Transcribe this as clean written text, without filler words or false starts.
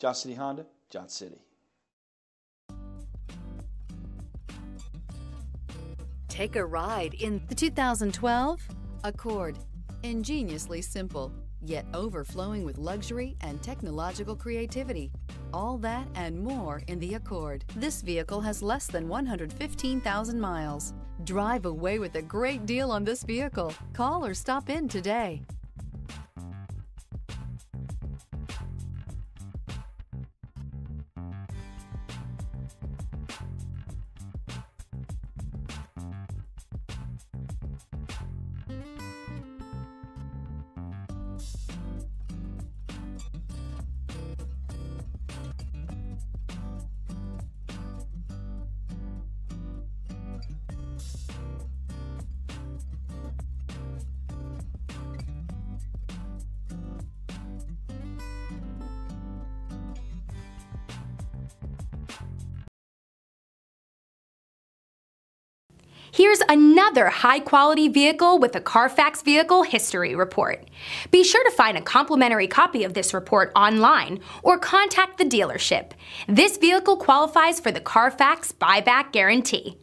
Johnson City Honda, Johnson City. Take a ride in the 2012 Accord. Ingeniously simple, yet overflowing with luxury and technological creativity. All that and more in the Accord. This vehicle has less than 115,000 miles. Drive away with a great deal on this vehicle. Call or stop in today. Here's another high-quality vehicle with a Carfax Vehicle History Report. Be sure to find a complimentary copy of this report online or contact the dealership. This vehicle qualifies for the Carfax Buyback Guarantee.